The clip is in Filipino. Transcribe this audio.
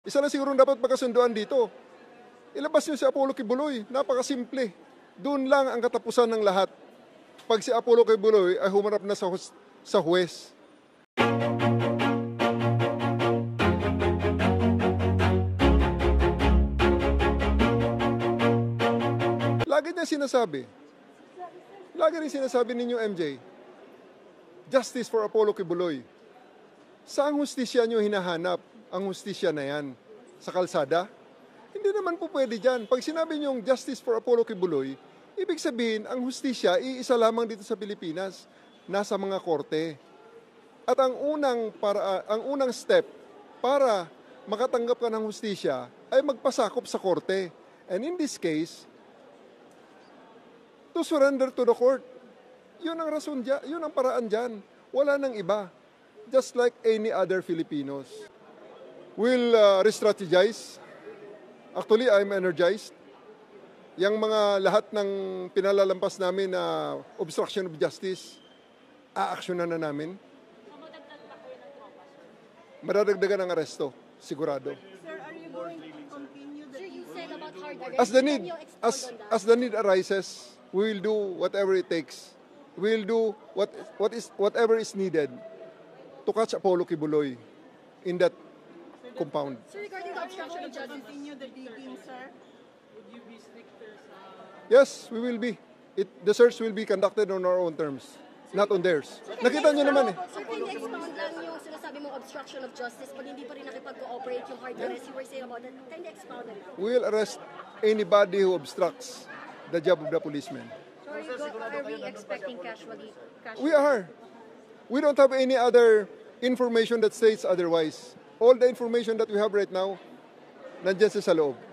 Isa lang siguro dapat magkasunduan dito. Ilabas niyo si Apollo Kibuloy. Napakasimple. Doon lang ang katapusan ng lahat. Pag si Apollo Kibuloy ay humarap na sa huwes. Lagi niya sinasabi. Lagi rin sinasabi ninyo, MJ, justice for Apollo Kibuloy. Saang hustisya niyo hinahanap ang hustisya na yan? Sa kalsada? Hindi naman po pwede dyan. Pag sinabi niyong justice for Apollo Kibuloy, ibig sabihin, ang hustisya, iisa lamang dito sa Pilipinas, nasa mga korte. At ang unang step para makatanggap ka ng hustisya ay magpasakop sa korte. And in this case, to surrender to the court. Yun ang rason dyan, yun ang paraan dyan. Wala nang iba. Just like any other Filipinos. We'll re-strategize. Actually, I'm energized. Yang mga lahat ng pinalalampas namin na obstruction of justice, aaksyonan na namin. Madadagdagan ang aresto, sigurado. Sir, are you going to continue the... Sir, you said about hard arrest. As the need arises, we will do whatever it takes. We will do whatever is needed to catch Apollo Kibuloy in that compound. Sir, regarding the obstruction of justice, continue the digging, sir? Would you be stricter sa... Yes, we will be. The search will be conducted on our own terms, not on theirs. Nakita nyo naman eh. Sir, can you expound lang yung sinasabi mong obstruction of justice pag hindi pa rin nakipag-cooperate yung hard arrest you were saying about that? Can you expound on it? We will arrest anybody who obstructs the job of the policeman. So are we expecting casualty? We are. We don't have any other information that states otherwise. All the information that we have right now, nandiyan sa loob.